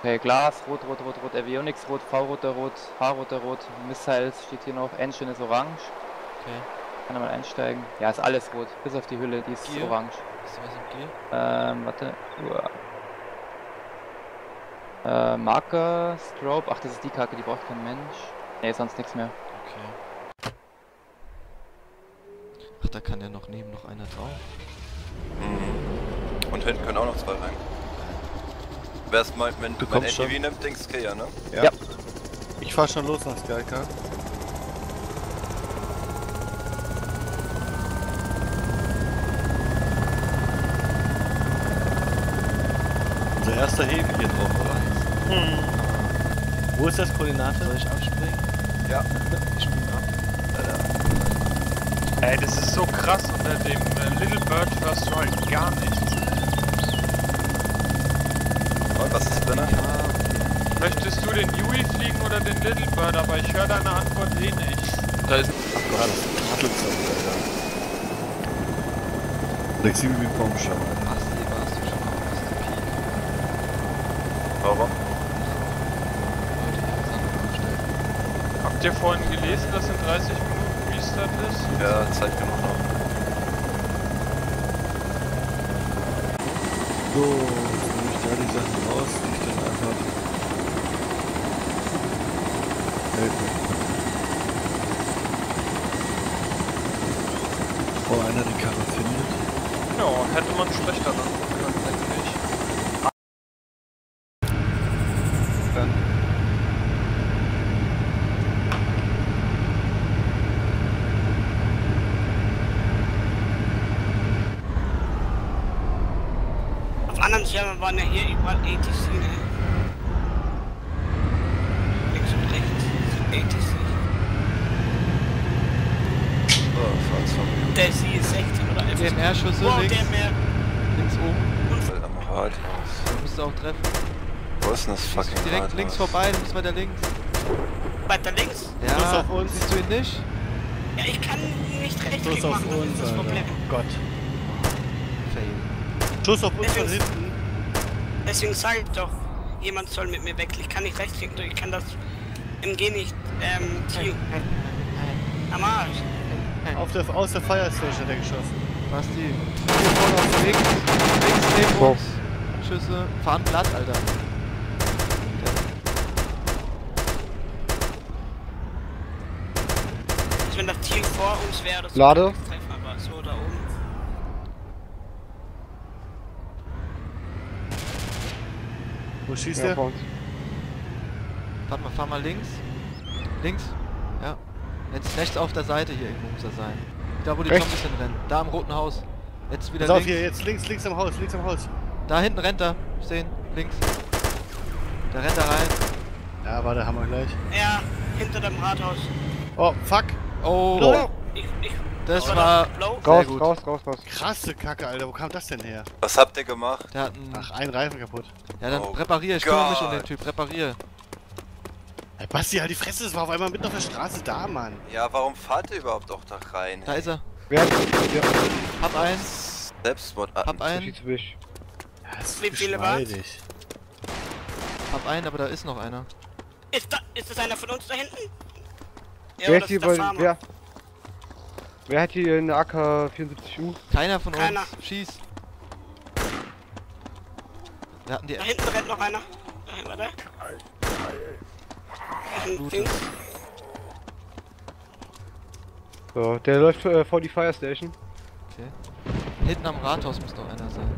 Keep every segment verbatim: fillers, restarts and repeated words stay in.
Okay, Glas, rot, rot, rot, rot, Avionics, rot, V-roter, rot, H-roter, rot, Missiles steht hier noch, Engine ist orange. Okay. Kann er mal einsteigen. Ja, ist alles rot, bis auf die Hülle, die ist Gear? orange. Ist da was im Gear? Ähm, warte. Uah. Äh, Marker, Strobe, ach, das ist die Kacke, die braucht kein Mensch. Ne, sonst nichts mehr. Okay. Ach, da kann ja noch neben noch einer drauf. Mhm. Und hinten können auch noch zwei rein. Wer es meint, wenn Du mein kommst A T V schon. nimmt, Dings Kia, ne? Ja. Ja. Ich fahr schon los nach Skycar. Unser erster Heben hier drauf, oder? Hm. Wo ist das Koordinate? Soll ich abspringen? Ja. Ich spring ab. Ey, das ist so krass, unter dem äh, Little Bird hörst du halt gar nichts. Und was ist drin? Möchtest du den Yui fliegen oder den Little Bird, aber ich höre deine Antwort eh nicht. Da ist Ach Gott, das ist ein Shuttle-Zone, Alter. Flexibel wie Baumschau. Basti, warst du schon auf Basti Peak? Warum? Leute, hier Sachen aufstellen. Habt ihr vorhin gelesen, dass in dreißig Minuten Restart ist? Ja, Zeit genug noch. So, jetzt nehme ich da die Sachen raus, die ich dann einfach... Hilfe. Bevor einer die Karre findet. Ja, hätte man schlechter machen können, denke ich. Dann... Auf anderen Servern waren ja hier überall A T C, ne? Links und rechts sind A T C. Oh, fahrt's von mir. Der C ist sechzehn oder elf. D M R-Schüsse Wow, links, der mehr. links oben. Am Rathaus. Da musst du auch treffen. Wo ist denn das Du musst fucking direkt Rathaus? links vorbei, du musst weiter links. Weiter links? Ja, Schluss auf uns. siehst du ihn nicht? Ja, ich kann nicht rechts Schuss auf machen, das uns, ist das Alter. Problem. Gott. Fail. Schuss auf uns von Deswegen- hinten. Deswegen sag ich doch, jemand soll mit mir wechseln. Ich kann nicht rechts klicken, ich kann das M G nicht, ähm, Ziel. Am Arsch. Auf der, aus der Fire Station hat er geschossen. Basti, hier vorne auf links, links neben uns. Schüsse, fahren platt, Alter. Also wenn das Ziel vor uns wäre, das Lade. treffen, aber so da oben. Wo schießt Ja, der? vor uns. Warte mal, fahr mal links. Links. Ja. Jetzt rechts auf der Seite hier irgendwo muss er sein. Da wo die Rechts? Zombies hinrennen. Da am roten Haus. Jetzt wieder Pass auf links. hier, jetzt links, links am Haus, links am Haus. Da hinten rennt er. Sehen. Links. Da rennt er rein. Ja, warte, haben wir gleich. Ja, hinter dem Rathaus. Oh, fuck. Oh. Blau. Ich, ich, Das oder war... Blau. Sehr Raus, gut. raus, raus, raus. Krasse Kacke, Alter. Wo kam das denn her? Was habt ihr gemacht? Der hat einen... Ach, ein Reifen kaputt. Ja, dann Oh reparier. Ich kümmere mich um den Gott. Typ. Reparier. Ey, Basti, halt die Fresse, das war auf einmal mitten auf der Straße da, Mann. Ja, warum fahrt ihr überhaupt auch da rein? Da ist er. Wer hat... Ja, Hab eins. Selbstmord. Hab einen. schießt mich. Ja, das ist Wie viele war's? geschmeidig. Hab einen, aber da ist noch einer. Ist, da, ist das einer von uns da hinten? Ja, Wer oder hat hier ist der bei... Farmer? Wer... Wer hat hier eine A K vierundsiebzig U? Keiner von Keiner. uns. Schieß. Wir hatten die... Da hinten rennt noch einer. Da, warte. Blutet. Dings. So, der läuft äh, vor die Fire Station. Okay. Hinten am Rathaus muss noch einer sein.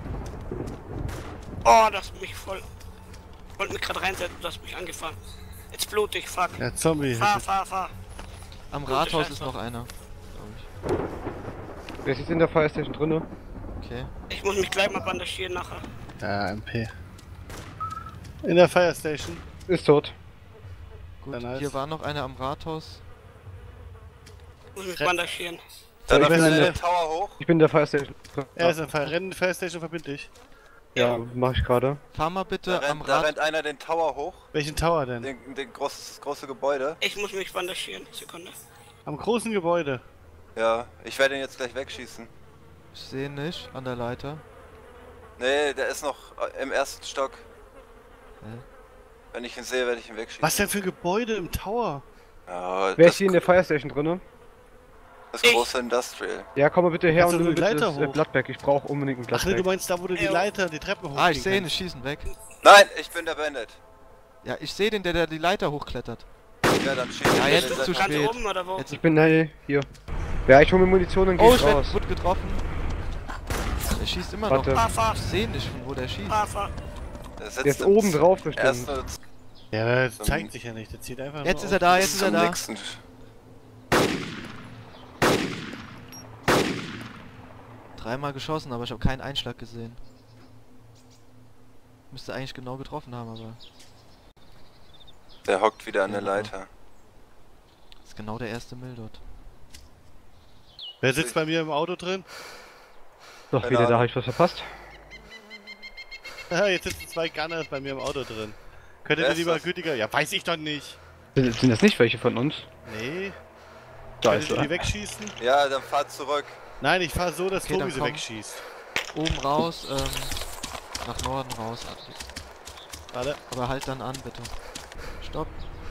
Oh, das mich voll. Ich wollte mich gerade reinsetzen, du hast mich angefahren. Jetzt blutig, fuck. Ja, Zombie. Fahr, fahr, fahr. Am Gute Rathaus Scheiße. ist noch einer. Glaub ich. Wer ist jetzt in der Fire Station drinne? Okay. Ich muss mich gleich mal bandagieren nachher. Ja, M P. In der Fire Station. Ist tot. Gut, Ja, nice. hier war noch einer am Rathaus. Ich muss mich Re- bandagieren. Da Ich läuft bin in einer der- den Tower hoch. Ich bin in der Fire Station. Er ist in der Fire, Rennen Fire Station verbindlich. Ja, mach ich gerade. Fahr mal Da bitte am rennt, da Rad... rennt einer den Tower hoch. Welchen Tower denn? Den, den groß, das große Gebäude. Ich muss mich bandagieren. Sekunde. Am großen Gebäude. Ja, ich werde ihn jetzt gleich wegschießen. Ich sehe nicht an der Leiter. Nee, der ist noch äh, im ersten Stock. Wenn ich ihn sehe, werde ich ihn wegschießen. Was denn für Gebäude im Tower? Ja, Wer das, ist hier in der Fire Station drin? das große Industrial. Ja, komm mal bitte her Kannst und du nimm die bitte Leiter das äh, hoch? Blattback. Ich brauche unbedingt ein Ach ne, du Blattback. meinst da, wo du die Ja. Leiter, die Treppe hochgehen Ah, ich sehe ihn, kannst. ich schießen weg. Nein, ich bin der Bandit. Ja, ich sehe den, der, der die Leiter hochklettert. Ja, dann schieße Ja, ich jetzt den ist zu Seite. Ganz spät. oben oder wo? Jetzt Ich bin hey, hier. Ja, ich hole mir Munition und geh Oh, ich raus. werd, wurde getroffen. Er schießt immer Warte. noch. Fahr, fahr, Ich sehe nicht, von wo der schießt. fahr, fahr. Der Der ist sitzt oben im drauf bestimmt. ersten Ja, das zeigt sich ja nicht, der zieht einfach Jetzt nur ist er auf. da, jetzt ist er zum da. nächsten. Dreimal geschossen, aber ich habe keinen Einschlag gesehen. Müsste eigentlich genau getroffen haben, aber Der hockt wieder an der Ja, Leiter. ist genau der erste Mill dort. Wer sitzt bei mir im Auto drin? Doch, Keine wieder, da Ahnung. habe ich was verpasst. Ja, jetzt sitzen zwei Gunners bei mir im Auto drin. Könntet Wer ihr ist lieber das? gütiger... Ja, weiß ich doch nicht. Sind, sind das nicht welche von uns? Nee. Da Könntet ist ihr die er. wegschießen? Ja, dann fahr zurück. Nein, ich fahr so, dass Okay, Tobi dann sie komm. wegschießt. Oben raus, ähm, nach Norden raus. Warte. Aber halt dann an, bitte. Stopp.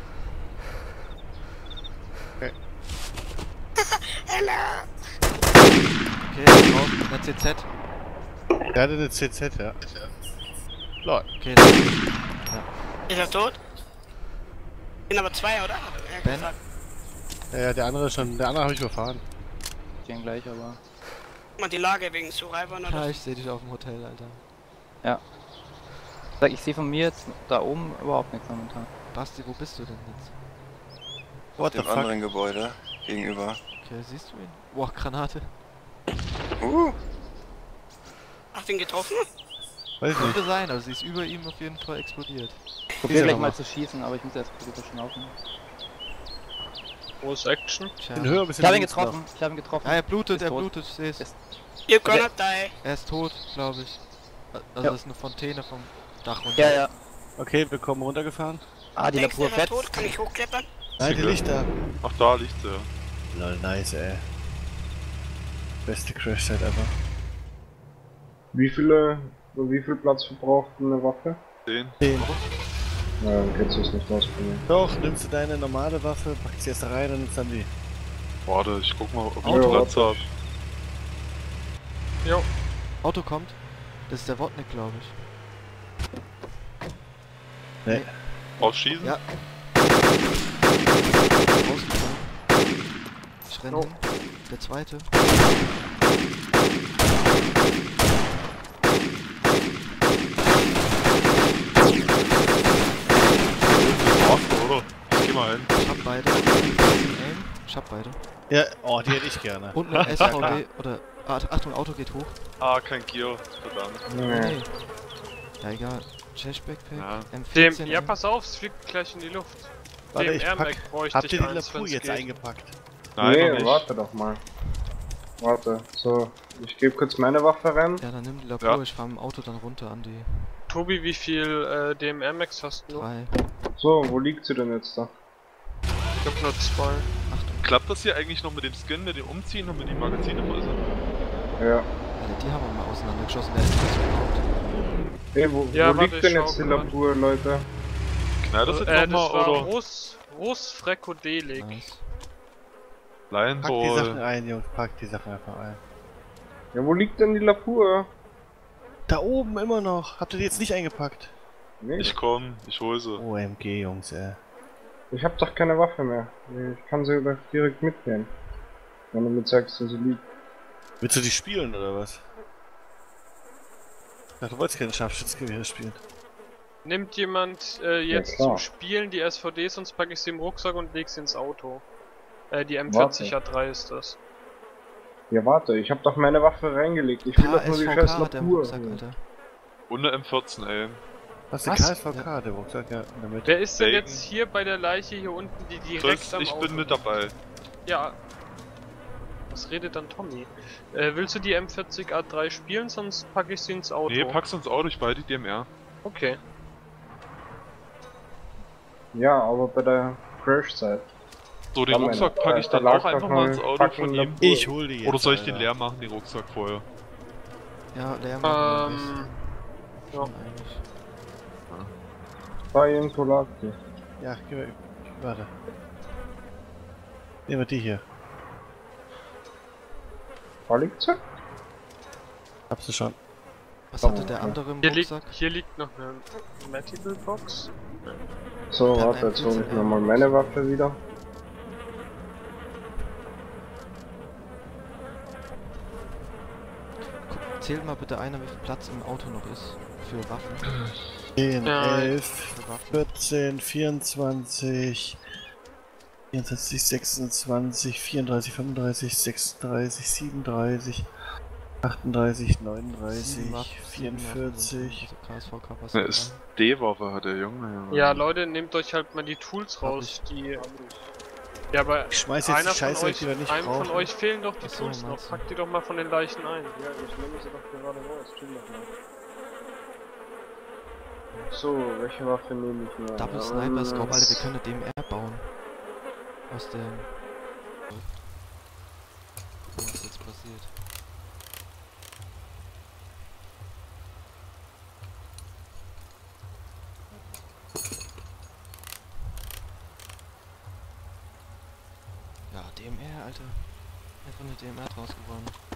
Okay, drauf, mit einer C Z. Der hatte eine C Z, ja. Lol. Okay, dann Ist er tot? Sind aber zwei, oder? Hat er Ben? gesagt. Ja, ja, der andere schon. Der andere habe ich überfahren. Ich den gleich, aber. Guck mal die Lage wegen Survivor oder? ja, ich sehe dich auf dem Hotel, Alter. Sag, ich sehe von mir jetzt da oben überhaupt nichts momentan. Basti, wo bist du denn jetzt? What the Dem fuck? anderen Gebäude gegenüber. Okay, siehst du ihn? Boah, Granate. Uh, Ach, den getroffen? Weiß nicht. Könnte sein, also sie ist über ihm auf jeden Fall explodiert. Probier er gleich noch mal mal. zu schießen, aber ich muss erst bitte schnaufen. Wo ist Action? Tja. Den höher, ein Ich bisschen habe ihn links getroffen, ich habe ihn getroffen. Ah, er blutet, Ist er tot. blutet, ich seh's. Ist- You gonna die. Er ist tot, glaube ich. Also Ja. das ist eine Fontäne vom Dach runter. Ja, ja. noch. Okay, wir kommen runtergefahren. Ah, die Denkst du, Lapur er ist fetzt. tot? Kann ich hochklettern? Nein, die Lichter. Ach, da liegt sie. Lol, nice, ey. Beste Crash-Set ever. Wie viele, wie viel Platz verbraucht eine Waffe? Den. Den. Ja, dann kannst du es nicht ausprobieren. Doch, nimmst du deine normale Waffe, packst sie erst da rein und nimmst dann die. Warte, ich guck mal, ob ich Auto. Platz hab. Jo. Auto kommt. Das ist der Wodnik, glaube ich. Nee. Ausschießen? Ja. Rausgefallen. Ich renne hin. Der zweite. Ach, oder? Ich geh mal hin. Ich hab beide. Aim. Ich hab beide. Ja, oh, die hätte ich gerne. Und ein S V D oder. Ah, Achtung, Auto geht hoch. Ah, kein Gear. Verdammt. Nee. Nee. Ja, egal. Chest Backpack. Ja. M Dem, vierzehn. ja, pass auf, es fliegt gleich in die Luft. Warte, Dem ich Air pack. Mac bräuchte Habt ihr ich die eins, Lapur wenn's jetzt geht. eingepackt? Nein, nee, noch nicht. warte doch mal. Warte, so. Ich gebe kurz meine Waffe rein. Ja, dann nimm die Lapur. Ja. Ich fahr mit dem Auto dann runter an die Tobi, wie viel äh, D M R Max hast du? drei. So, wo liegt sie denn jetzt da? Ich hab nur zwei. Achtung. Klappt das hier eigentlich noch mit dem Skin, mit dem Umziehen und mit den Magazinen voll sind? Ja. Alter, die haben wir mal auseinandergeschossen. Der ist nicht so laut. Hey, wo, Ja, wo warte, liegt denn ich jetzt schau die grad. Lapur, Leute? Knallt das jetzt Äh, das nochmal war oder? Rus, Rus Frekodelik. Nice. Lion Packt die Sachen Ball. ein, Jungs, packt die Sachen einfach ein. Ja, wo liegt denn die Lapur? Da oben immer noch. Habt ihr die jetzt nicht eingepackt? Nee, Ich komm, ich hol sie. O M G, Jungs, ey. ich hab doch keine Waffe mehr. Ich kann sie doch direkt mitnehmen. Wenn du mir zeigst, wo sie liegt. Willst du die spielen oder was? Ach, du wolltest keine Scharfschützgewehre spielen. Nimmt jemand äh, jetzt klar. zum Spielen die S V Ds, sonst packe ich sie im Rucksack und leg sie ins Auto. Äh, die M vierzig A drei ist das. Ja, warte, ich hab doch meine Waffe reingelegt. Ich will K doch nur S die V scheiß K hat der im Lapur. Rucksack, Alter. Und eine M vierzehn, ey. Was, der Was? K S V K, der Rucksack, ja, in der Mitte. Wer ist denn Bacon. jetzt hier bei der Leiche hier unten, die direkt Chris, am ich Auto bin mit liegt? dabei. Ja. Was redet dann Tommy? Äh, willst du die M vierzig A drei spielen, sonst packe ich sie ins Auto? Nee, pack's ins Auto, ich behalte die D M R. Okay. Ja, aber bei der Crash-Zeit. So, den Moment, Rucksack packe ich äh, dann da lag auch einfach doch mal eine ins Auto fucking von ihm. Lapur. Ich hol die jetzt. Oder soll ich den Alter. leer machen, den Rucksack vorher? Ja, leer machen. Ähm. wir Ja. das. Eigentlich. Da irgendwo lag die. Ja, geh mal. Warte. Nehmen wir die hier. Da liegt sie? Hab sie schon. Was hatte der andere im Hier liegt, Rucksack? hier liegt noch eine Medical Box. So, Dann warte, ein jetzt hole ich Blitz- nochmal meine Waffe wieder. Guck, zählt mal bitte einer, wie viel Platz im Auto noch ist. Für Waffen. zehn, Ja. elf, Für Waffen. vierzehn, vierundzwanzig, vierundzwanzig, sechsundzwanzig, vierunddreißig, fünfunddreißig, sechsunddreißig, siebenunddreißig, achtunddreißig, neununddreißig, Sieben Waffen, sieben vierundvierzig. Waffen, also K S V K was Eine dabei. S D-Waffe hat der Junge. Ja, Leute, nehmt euch halt mal die Tools Hab raus, die... Ja, aber Ich schmeiß jetzt einer die Scheiße von weg, euch, die wir nicht einem von brauchen. euch fehlen doch die Ach so, Tools noch. meinst du? Packt die doch mal von den Leichen ein. Ja, ich nehme sie doch gerade raus. Chill doch mal. So, welche Waffe nehme ich mal? Double Sniper Scope, Alter, wir können eine D M R bauen. Aus dem... Was ist jetzt passiert? Ja, D M R, Alter. Einfach eine D M R draus gewonnen.